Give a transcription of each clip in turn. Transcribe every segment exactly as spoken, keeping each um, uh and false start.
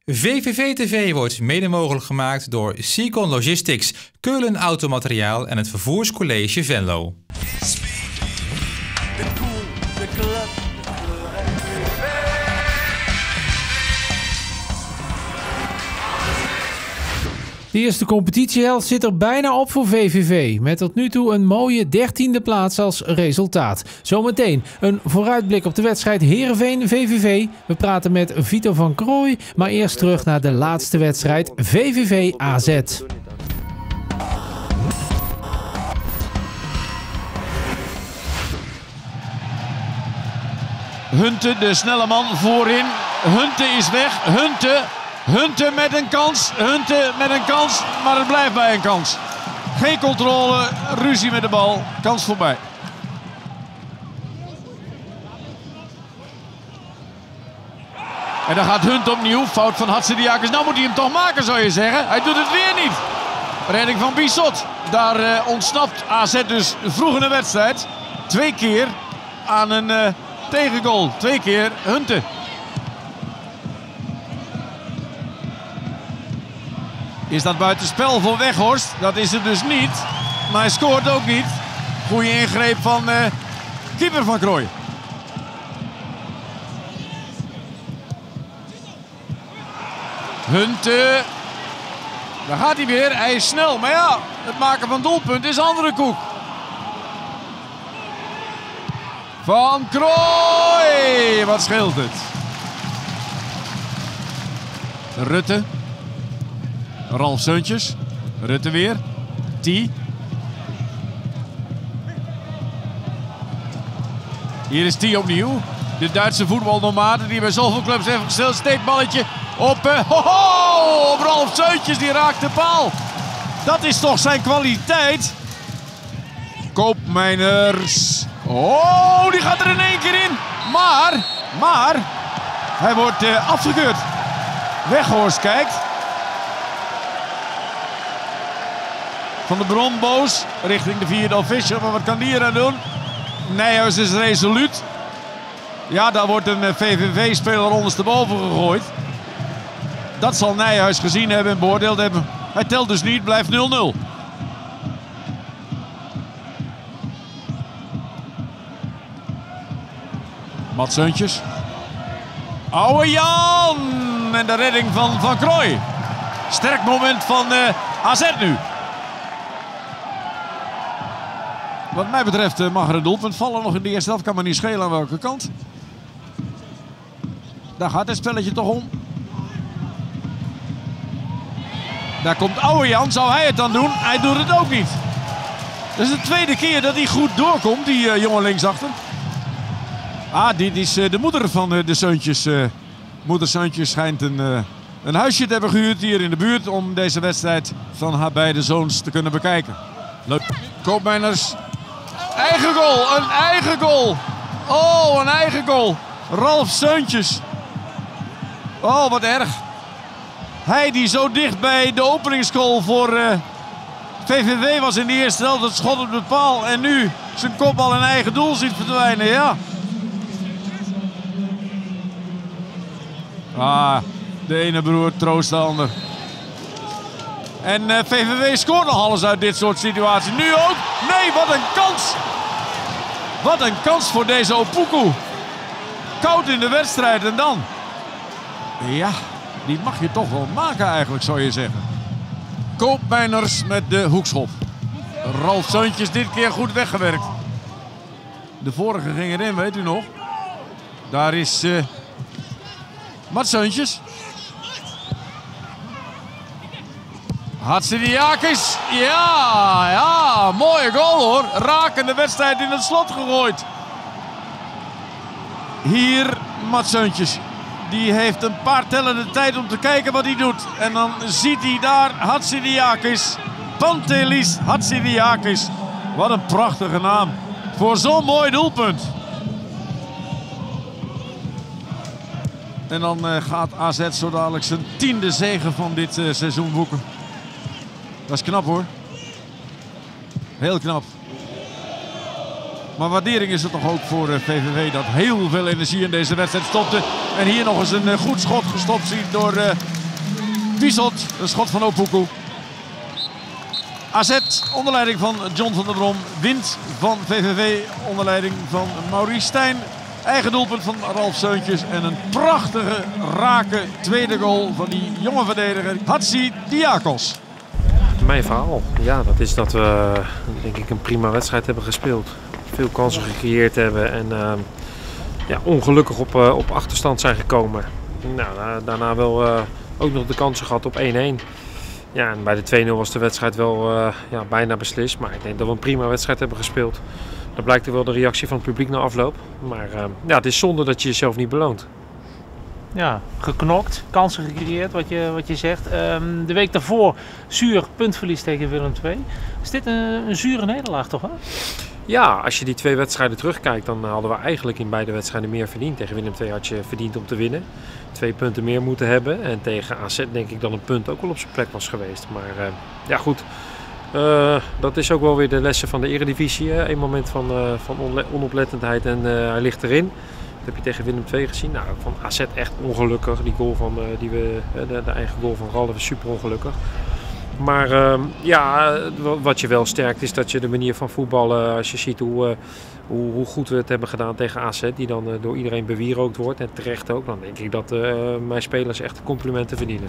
V V V T V wordt mede mogelijk gemaakt door Seacon Logistics, Keulen Automateriaal en het Vervoerscollege Venlo. De eerste competitiehelft zit er bijna op voor V V V, met tot nu toe een mooie dertiende plaats als resultaat. Zometeen een vooruitblik op de wedstrijd Heerenveen-V V V. We praten met Vito van Krooij, maar eerst terug naar de laatste wedstrijd V V V A Z. Hunte, de snelle man voorin. Hunte is weg. Hunte... Hunte met een kans, Hunte met een kans, maar het blijft bij een kans. Geen controle, ruzie met de bal, kans voorbij. En dan gaat Hunte opnieuw, fout van Hatzidakis. Nou moet hij hem toch maken, zou je zeggen. Hij doet het weer niet. Redding van Bissot. Daar uh, ontsnapt A Z dus vroeg in de wedstrijd. Twee keer aan een uh, tegengoal. Twee keer Hunte. Is dat buitenspel voor Weghorst? Dat is het dus niet. Maar hij scoort ook niet. Goeie ingreep van uh, keeper van Krooij. Hunte. Daar gaat hij weer. Hij is snel. Maar ja, het maken van doelpunt is andere koek. Van Krooij. Wat scheelt het? Rutte. Ralf Seuntjes. Rutte weer. T. Hier is T opnieuw. De Duitse voetbalnomade die bij zoveel clubs heeft gesteld. Steekballetje op, uh, ho, ho, op Ralf Seuntjes. Die raakt de paal. Dat is toch zijn kwaliteit. Koopmeiners. Oh, die gaat er in één keer in. Maar, maar, hij wordt uh, afgekeurd. Weghorst kijkt. Van de Bron boos richting de vierde official. Maar wat kan die hier aan doen? Nijhuis is resoluut. Ja, daar wordt een V V V-speler ondersteboven gegooid. Dat zal Nijhuis gezien hebben en beoordeeld hebben. Hij telt dus niet, blijft nul nul. Mats Seuntjes. Oude Jan! En de redding van Van Krooij. Sterk moment van uh, A Z nu. Wat mij betreft mag er een doelpunt vallen nog in de eerste helft. Kan me niet schelen aan welke kant. Daar gaat het spelletje toch om. Daar komt Oude Jan. Zou hij het dan doen? Hij doet het ook niet. Dat is de tweede keer dat hij goed doorkomt, die uh, jongen linksachter. Ah, dit is uh, de moeder van uh, de Seuntjes. Uh, moeder Seuntjes schijnt een, uh, een huisje te hebben gehuurd hier in de buurt om deze wedstrijd van haar beide zoons te kunnen bekijken. Leuk. Koopmeiners. Eigen goal, een eigen goal. Oh, een eigen goal. Ralf Seuntjes. Oh, wat erg. Hij die zo dicht bij de openingsgoal voor uh, V V V was in de eerste helft. Het schot op de paal en nu zijn kopbal een eigen doel ziet verdwijnen. Ja. Ah, de ene broer troost de ander. En uh, V V V scoort nog alles uit dit soort situaties. Nu ook. Nee, wat een kans. Wat een kans voor deze Opoku. Koud in de wedstrijd en dan. Ja, die mag je toch wel maken eigenlijk, zou je zeggen. Koopmeiners met de hoekschop. Ralf Seuntjes dit keer goed weggewerkt. De vorige ging erin, weet u nog. Daar is uh, Mats Seuntjes. Hatzidakis. Ja, ja, mooie goal hoor. Raken de wedstrijd in het slot gegooid. Hier Mats Seuntjes. Die heeft een paar tellen de tijd om te kijken wat hij doet. En dan ziet hij daar Hatzidakis. Pantelis Hatzidakis. Wat een prachtige naam. Voor zo'n mooi doelpunt. En dan uh, gaat A Z zo dadelijk zijn tiende zege van dit uh, seizoen boeken. Dat is knap hoor. Heel knap. Maar waardering is het toch ook voor uh, V V V dat heel veel energie in deze wedstrijd stopte. En hier nog eens een uh, goed schot gestopt ziet door uh, Wiesot, een schot van Opoku. A Z onder leiding van John van der Brom wint van V V V onder leiding van Maurice Stijn. Eigen doelpunt van Ralf Seuntjes en een prachtige, rake tweede goal van die jonge verdediger Hatsi Diakos. Mijn verhaal, ja, dat is dat we denk ik een prima wedstrijd hebben gespeeld. Veel kansen gecreëerd hebben en uh, ja, ongelukkig op, uh, op achterstand zijn gekomen. Nou, daarna wel uh, ook nog de kansen gehad op één één. Ja, en bij de twee nul was de wedstrijd wel uh, ja, bijna beslist, maar ik denk dat we een prima wedstrijd hebben gespeeld. Dat blijkt ook wel de reactie van het publiek na afloop. Maar uh, ja, het is zonde dat je jezelf niet beloont. Ja, geknokt, kansen gecreëerd, wat je, wat je zegt. Um, de week daarvoor zuur puntverlies tegen Willem twee. Is dit een, een zure nederlaag toch? Hè? Ja, als je die twee wedstrijden terugkijkt, dan hadden we eigenlijk in beide wedstrijden meer verdiend. Tegen Willem twee had je verdiend om te winnen. Twee punten meer moeten hebben. En tegen A Z denk ik dat een punt ook wel op zijn plek was geweest. Maar uh, ja goed, uh, dat is ook wel weer de lessen van de Eredivisie. Hè? Een moment van, uh, van onoplettendheid en uh, hij ligt erin. Dat heb je tegen Willem twee gezien. Nou, van A Z echt ongelukkig. Die goal van, uh, die we, uh, de, de eigen goal van Ralf is super ongelukkig. Maar uh, ja, wat je wel sterkt is dat je de manier van voetballen, als je ziet hoe, uh, hoe, hoe goed we het hebben gedaan tegen A Z, die dan uh, door iedereen bewierookt wordt en terecht ook, dan denk ik dat uh, mijn spelers echt complimenten verdienen.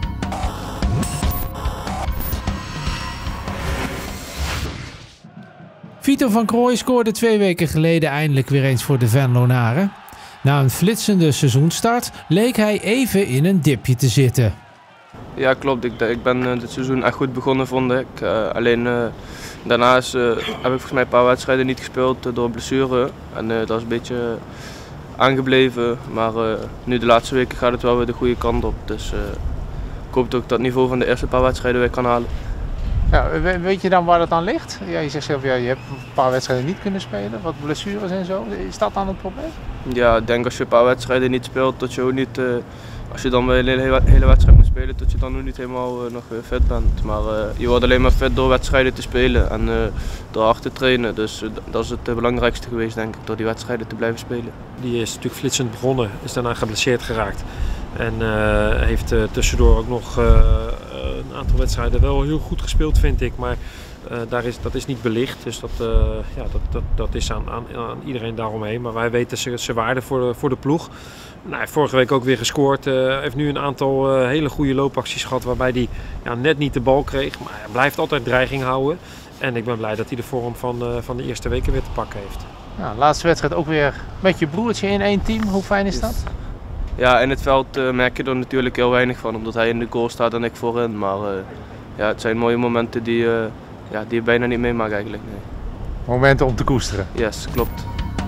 Vito van Krooij scoorde twee weken geleden eindelijk weer eens voor de Venlonaren. Na een flitsende seizoenstart leek hij even in een dipje te zitten. Ja, klopt. Ik, ik ben dit seizoen echt goed begonnen, vond ik. Uh, alleen uh, daarna is, uh, heb ik volgens mij een paar wedstrijden niet gespeeld uh, door blessure. En uh, dat is een beetje aangebleven. Maar uh, nu de laatste weken gaat het wel weer de goede kant op. Dus uh, ik hoop dat ik dat niveau van de eerste paar wedstrijden weer kan halen. Ja, weet je dan waar dat aan ligt? Ja, je zegt zelf, ja, je hebt een paar wedstrijden niet kunnen spelen, wat blessures en zo. Is dat dan het probleem? Ja, ik denk als je een paar wedstrijden niet speelt, dat je ook niet... Uh, Als je dan weer een hele, hele wedstrijd moet spelen, dat je dan nog niet helemaal uh, nog weer fit bent. Maar uh, je wordt alleen maar fit door wedstrijden te spelen en uh, door hard te trainen. Dus uh, dat is het uh, belangrijkste geweest, denk ik, door die wedstrijden te blijven spelen. Die is natuurlijk flitsend begonnen, is daarna geblesseerd geraakt. En uh, heeft uh, tussendoor ook nog uh, een aantal wedstrijden wel heel goed gespeeld, vind ik. Maar uh, daar is, dat is niet belicht, dus dat, uh, ja, dat, dat, dat is aan, aan, aan iedereen daaromheen. Maar wij weten zijn ze waarde voor de, voor de ploeg. Nou, vorige week ook weer gescoord. Hij uh, heeft nu een aantal uh, hele goede loopacties gehad waarbij hij ja, net niet de bal kreeg. Maar hij blijft altijd dreiging houden. En ik ben blij dat hij de vorm van, uh, van de eerste weken weer te pakken heeft. Nou, laatste wedstrijd ook weer met je broertje in één team. Hoe fijn is dat? Ja, in het veld uh, merk je er natuurlijk heel weinig van, omdat hij in de goal staat en ik voorin. Maar uh, ja, het zijn mooie momenten die, uh, ja, die je bijna niet meemaakt eigenlijk. Nee. Momenten om te koesteren. Yes, klopt.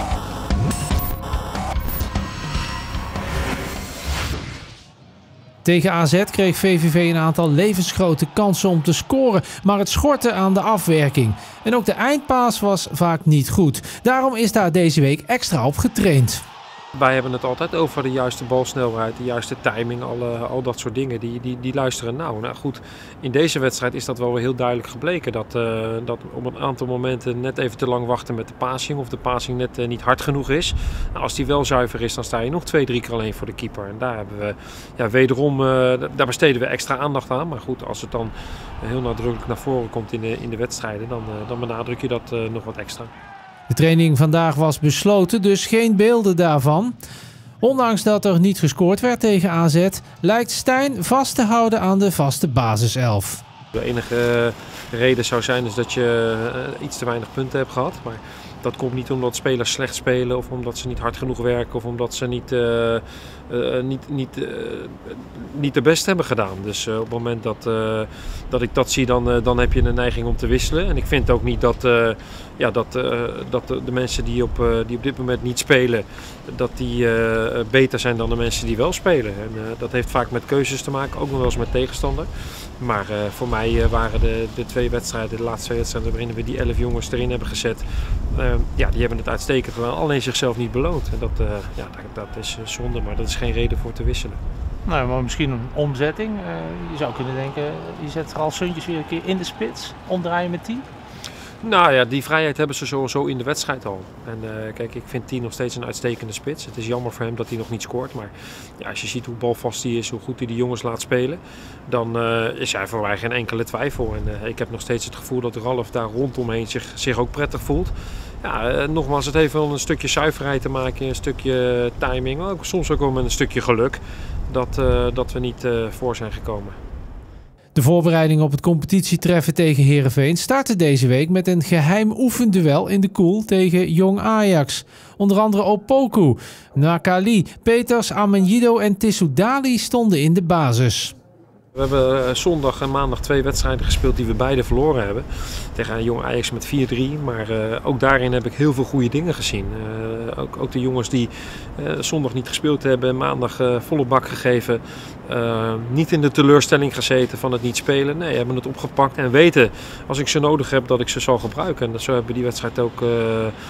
Tegen A Z kreeg V V V een aantal levensgrote kansen om te scoren, maar het schortte aan de afwerking. En ook de eindpaas was vaak niet goed. Daarom is daar deze week extra op getraind. Wij hebben het altijd over de juiste balsnelheid, de juiste timing, al, uh, al dat soort dingen. Die, die, die luisteren nauw. Nou goed, in deze wedstrijd is dat wel weer heel duidelijk gebleken. Dat, uh, dat op een aantal momenten net even te lang wachten met de passing. Of de passing net uh, niet hard genoeg is. Nou, als die wel zuiver is, dan sta je nog twee, drie keer alleen voor de keeper. En daar hebben we ja, wederom, uh, daar besteden we extra aandacht aan. Maar goed, als het dan heel nadrukkelijk naar voren komt in de, in de wedstrijden, dan, uh, dan benadruk je dat uh, nog wat extra. De training vandaag was besloten, dus geen beelden daarvan. Ondanks dat er niet gescoord werd tegen A Z, lijkt Stijn vast te houden aan de vaste basiself. De enige reden zou zijn is dat je iets te weinig punten hebt gehad. Maar dat komt niet omdat spelers slecht spelen of omdat ze niet hard genoeg werken of omdat ze niet, uh, uh, niet, niet, uh, niet de best hebben gedaan. Dus uh, op het moment dat, uh, dat ik dat zie, dan, uh, dan heb je een neiging om te wisselen. En ik vind ook niet dat, uh, ja, dat, uh, dat de, de mensen die op, uh, die op dit moment niet spelen, dat die uh, beter zijn dan de mensen die wel spelen. En uh, dat heeft vaak met keuzes te maken, ook nog wel eens met tegenstander. Maar uh, voor mij uh, waren de, de twee wedstrijden, de laatste twee wedstrijden waarin we die elf jongens erin hebben gezet, uh, ja, die hebben het uitstekend gedaan, alleen zichzelf niet beloond. En dat, uh, ja, dat, dat is zonde, maar dat is geen reden voor te wisselen. Nou, maar misschien een omzetting. Uh, je zou kunnen denken, je zet Ralf Seuntjes weer een keer in de spits, omdraaien met tien. Nou ja, die vrijheid hebben ze sowieso in de wedstrijd al. En uh, kijk, ik vind Tien nog steeds een uitstekende spits. Het is jammer voor hem dat hij nog niet scoort. Maar ja, als je ziet hoe balvast hij is, hoe goed hij die jongens laat spelen, dan uh, is hij voor mij geen enkele twijfel. En uh, ik heb nog steeds het gevoel dat Ralf daar rondomheen zich, zich ook prettig voelt. Ja, uh, nogmaals, het heeft wel een stukje zuiverheid te maken, een stukje timing, ook, soms ook wel met een stukje geluk dat, uh, dat we niet uh, voor zijn gekomen. De voorbereiding op het competitietreffen tegen Heerenveen startte deze week met een geheim oefenduel in de koel tegen Jong Ajax. Onder andere Opoku, Nakali, Peters, Amenjido en Tissoudali stonden in de basis. We hebben zondag en maandag twee wedstrijden gespeeld die we beide verloren hebben. Tegen Jong Ajax met vier drie. Maar uh, ook daarin heb ik heel veel goede dingen gezien. Uh, ook, ook de jongens die uh, zondag niet gespeeld hebben, maandag uh, volle bak gegeven. Uh, niet in de teleurstelling gezeten van het niet spelen. Nee, hebben het opgepakt en weten als ik ze nodig heb dat ik ze zal gebruiken. En zo hebben we die wedstrijd ook uh,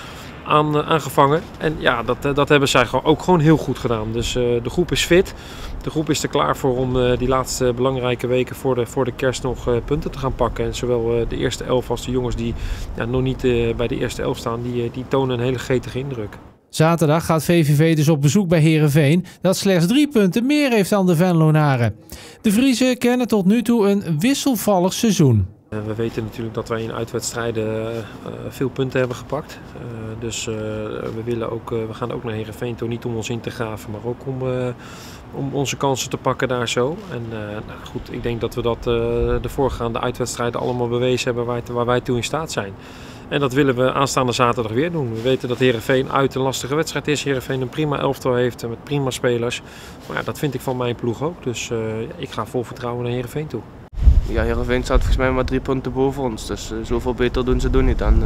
aan, uh, aangevangen. En ja, dat, dat hebben zij ook gewoon heel goed gedaan. Dus uh, de groep is fit. De groep is er klaar voor om uh, die laatste belangrijke weken voor de, voor de kerst nog uh, punten te gaan pakken. En zowel uh, de eerste elf als de jongens die ja, nog niet uh, bij de eerste elf staan, die, uh, die tonen een hele gretige indruk. Zaterdag gaat V V V dus op bezoek bij Heerenveen, dat slechts drie punten meer heeft dan de Venlonaren. De Vriezen kennen tot nu toe een wisselvallig seizoen. We weten natuurlijk dat wij in uitwedstrijden uh, veel punten hebben gepakt. Uh, dus uh, we, willen ook, uh, we gaan ook naar Heerenveen toe, niet om ons in te graven, maar ook om, uh, om onze kansen te pakken daar zo. En uh, nou goed, ik denk dat we dat uh, de voorgaande uitwedstrijden allemaal bewezen hebben waar, waar wij toe in staat zijn. En dat willen we aanstaande zaterdag weer doen. We weten dat Heerenveen uit een lastige wedstrijd is. Heerenveen een prima elftal heeft met prima spelers. Maar ja, dat vind ik van mijn ploeg ook. Dus uh, ik ga vol vertrouwen naar Heerenveen toe. Ja, Heerenveen staat volgens mij maar drie punten boven ons. Dus uh, zoveel beter doen ze doen niet. En, uh,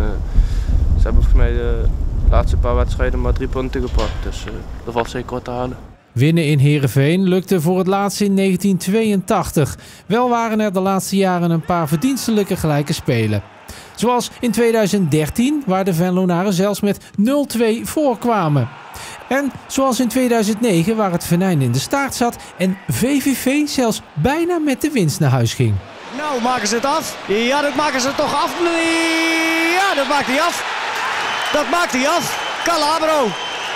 ze hebben volgens mij de laatste paar wedstrijden maar drie punten gepakt. Dus uh, dat valt zeker wat te halen. Winnen in Heerenveen lukte voor het laatst in negentien tweeëntachtig. Wel waren er de laatste jaren een paar verdienstelijke gelijke spelen. Zoals in tweeduizend dertien, waar de Venlonaren zelfs met nul twee voorkwamen. En zoals in tweeduizend negen, waar het venijn in de staart zat en V V V zelfs bijna met de winst naar huis ging. Nou, maken ze het af? Ja, dat maken ze toch af. Ja, dat maakt hij af. Dat maakt hij af. Calabro.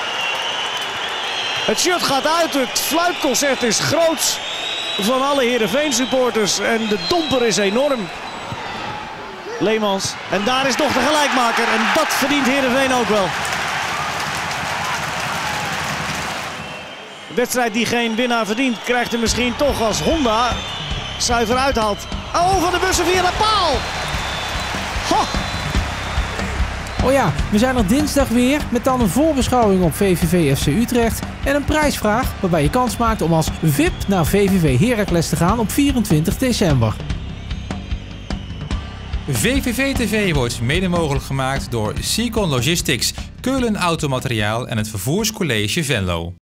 Het shirt gaat uit, het fluitconcert is groots van alle Heerenveen supporters en de domper is enorm. Leemans. En daar is nog de gelijkmaker. En dat verdient Heerenveen ook wel. De wedstrijd die geen winnaar verdient, krijgt er misschien toch als Honda zuiver uithaalt. Oh, van de bussen via de paal. Ho. Oh ja, we zijn er dinsdag weer met dan een voorbeschouwing op V V V F C Utrecht. En een prijsvraag waarbij je kans maakt om als V I P naar V V V Heracles te gaan op vierentwintig december. V V V T V wordt mede mogelijk gemaakt door Seacon Logistics, Keulen Automateriaal en het Vervoerscollege Venlo.